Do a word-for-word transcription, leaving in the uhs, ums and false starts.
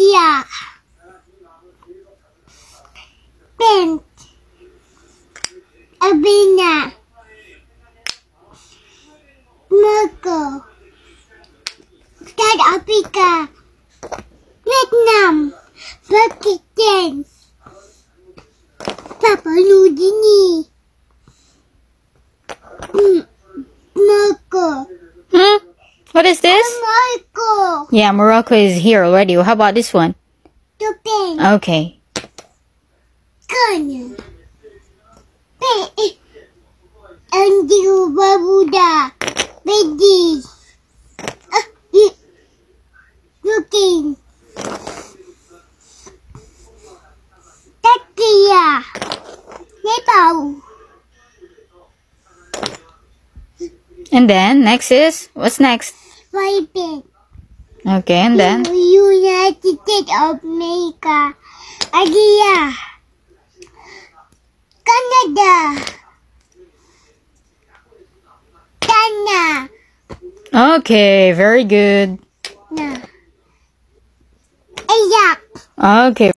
India. Spain. Argentina. Morocco. South Africa. Vietnam. Pakistan. Papua New Guinea. Mm, Morocco. Hmm? What is this? Morocco. Yeah, Morocco is here already. How about this one? Japan. Okay. Ghana. Spain. Antigua Barbuda. Fiji. Uh, Ukraine. Turkey. Nepal. And then, next is? What's next? Philippines. Okay, and then? United States of America. India. Canada. China. Okay, very good. No. Iraq. Okay.